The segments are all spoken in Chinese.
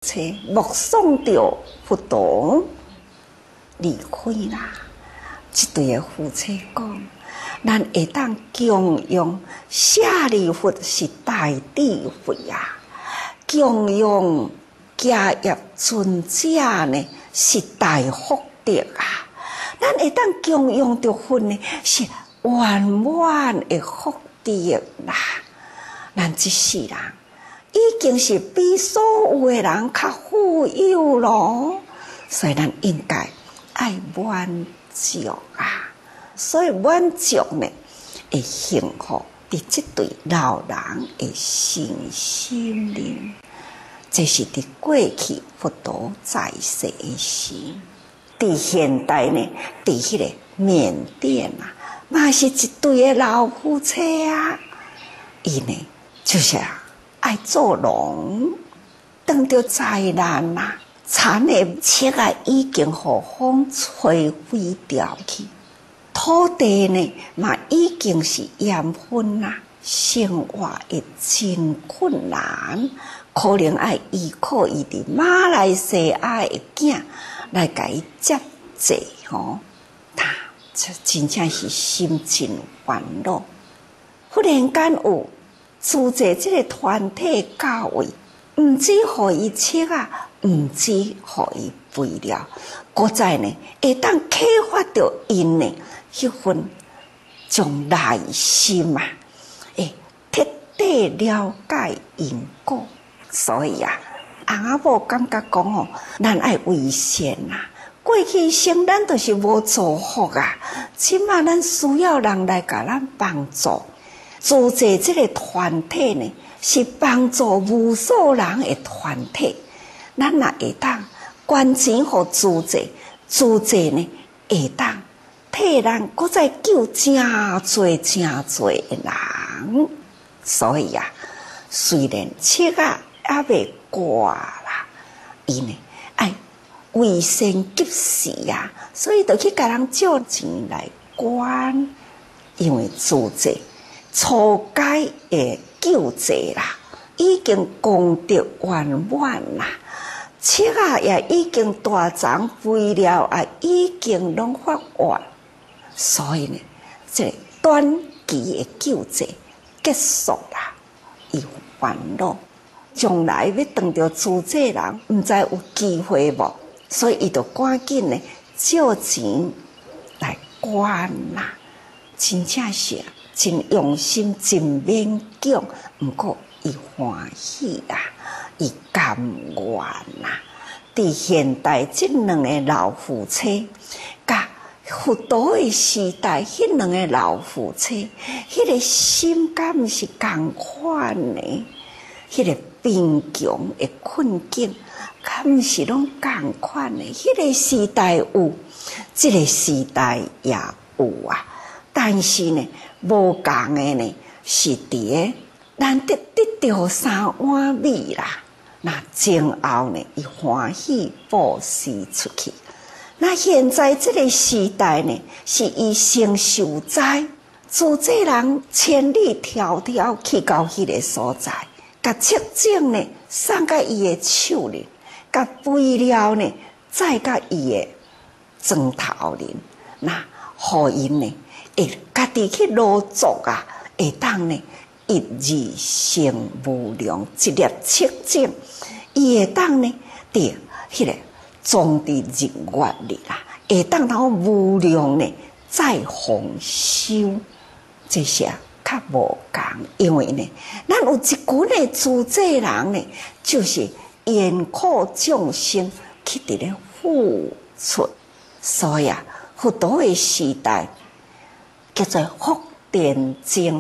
妻目送着佛陀离开啦，一对的夫妻讲，咱会当供养舍利弗是大智慧啊，供养迦叶尊者呢是大福德啊，咱会当供养着佛呢是圆满的福德啦。咱这世人已经是比所有的人较富有咯，所以咱应该爱满足啊。所以满足呢，会幸福伫这对老人的心心灵。这是伫过去佛陀在世的时，伫现代呢，伫迄个缅甸啊，嘛是一对的老夫妻啊，伊呢就是爱做农，当着灾难啊，田的切啊已经互风吹飞掉去，土地呢嘛已经是盐分啦，生活会真困难，可能要依靠伊伫马来西亚的囝来甲伊接济吼，这真正是心真烦恼。忽然间有组织这个团体教会，毋止互伊切啊，毋止互伊肥料，搁再呢会当启发着因呢迄份种耐心啊，会彻底了解因果。所以啊，翁仔某感觉讲哦，咱爱为善啊。过去生咱都是无祝福啊，即马咱需要人来甲咱帮助。组织这个团体呢，是帮助无数人的团体。咱若会当捐钱互组织，组织呢会当替咱搁再救真侪真侪的人。所以啊，虽然切啊还未挂啦，伊呢爱为善及时啊，所以就去甲人借钱来捐，因为组织初阶的救济啦，已经功德圆满啦，切啊也已经大长肥料啊，已经拢发完，所以呢，这短期的救济结束啦，伊烦恼，将来要当着组织人，毋知有机会无，所以伊就赶紧呢借钱来捐啦，真正是真用心，真勉强，毋过伊欢喜啦，伊甘愿啦。伫现代这两个老夫妻，甲佛陀的时代，迄两个老夫妻，迄个心敢毋是共款呢？迄个贫穷的困境，敢毋是拢共款呢？迄个时代有，这个时代也有啊。但是呢，无共的呢，是伫个难得得到3碗米啦。那前后呢，伊欢喜布施出去。那现在这个时代呢，是伊先受灾，组织人千里迢迢去到迄个所在，甲切种呢送到伊的手里，甲肥料呢再甲伊的庄头里，那互因呢会家己去劳作啊，会当呢一日生无量，一粒切种，伊会当呢伫迄个种伫日月里啦，会当到无量呢再丰收，这些较无共，因为呢，咱有一群的组织人呢，就是缘苦众生去伫咧付出，所以啊，佛陀的时代叫做福田经，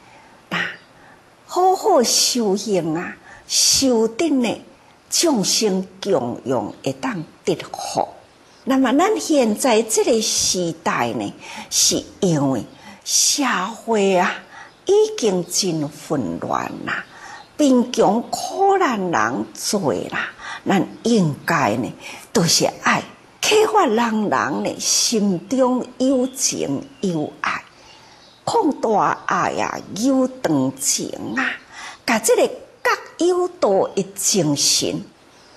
好好修行啊，修得呢众生供养会当得福。那么咱现在这个时代呢，是因为社会啊已经真混乱啦，贫穷苦难人多啦，咱应该呢都是爱启发人呢心中有情有爱，扩大爱啊，有长情啊，甲这个各有道的精神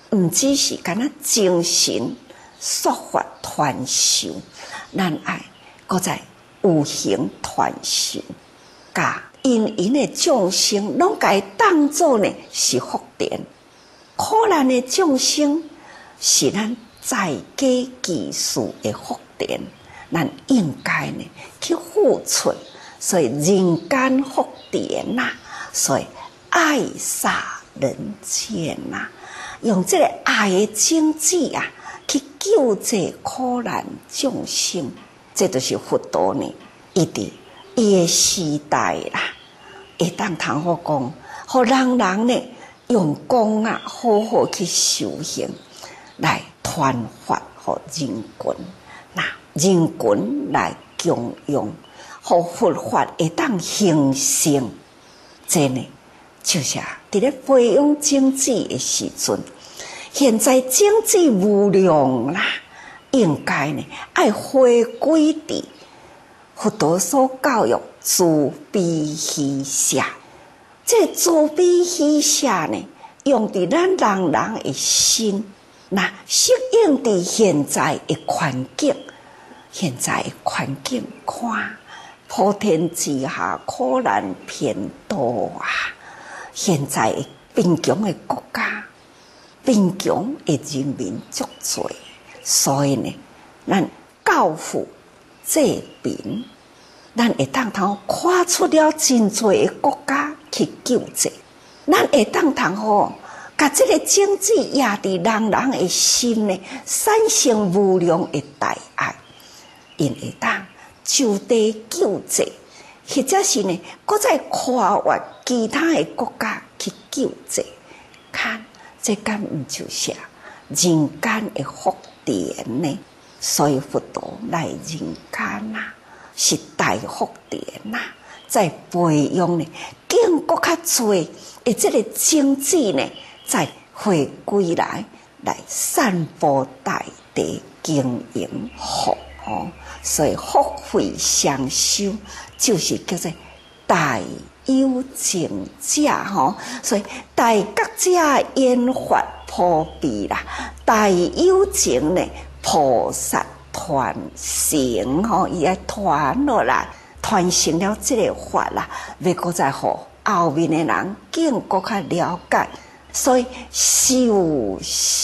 毋只是干那精神说法传授，咱爱搁再有形传授，甲因的众生拢该当作呢是福田，苦难的众生是咱在家技术的福田，咱应该呢去付出，所以人间福田呐，所以爱洒人间呐，用这个爱的种子啊，去救济苦难众生，这就是佛陀呢，伊伫伊的时代啦，会当通好讲，互人人呢用功啊，好好去修行，来传法互人群，那人群来供养，互佛法会当形成，这呢就是伫咧培养种子的时阵，现在种子无量啦，应该呢爱回归伫佛陀所教育慈悲喜舍。这慈悲喜舍呢，用伫咱人人的心，那适应伫现在的环境，现在的环境看，普天之下苦难偏多啊！现在贫穷的国家，贫穷的人民足多，所以呢，咱教父济贫，咱会当通跨出了真多的国家去救济，咱会当通吼，甲这个种子压伫人人的心呢，产生无量的大爱，因会当就地救济。或者是呢，搁再跨越其他的国家去救济，看这敢毋就是人间的福田呢？所以佛陀来人间呐，是大福田呐，在培养呢，更搁较多的这个种子呢，再回归来散播大地，经营福哦。所以福慧双修，就是叫做大有情者吼。所以大觉者演法普遍啦，大有情呢菩萨传承吼，伊爱传落来，传承了这个法啦，要搁再互后面的人更搁较了解。所以修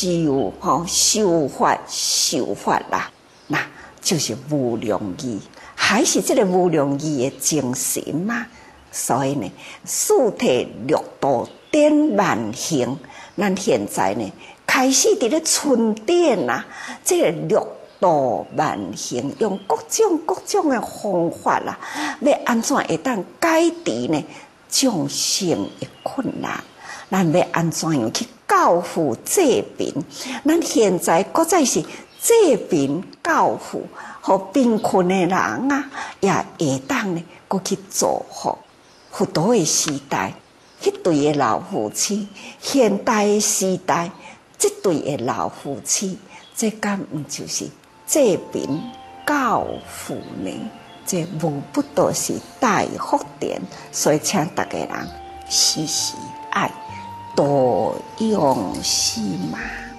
法啦，那就是无量义，还是这个无量义的精神嘛。所以呢，四体六道典万行，咱现在呢开始伫咧春典啦，这个六道万行，用各种的方法啦，要安怎会当解除呢众生的困难？咱要安怎样去教父济贫？咱现在搁再是济贫教父，互贫困的人啊，也会当呢，搁去造福。佛陀的时代，迄对的老夫妻；现代的时代，这对的老夫妻，这敢毋就是济贫教父呢？这无不都是大福田，所以请大家人时时爱多用心嘛。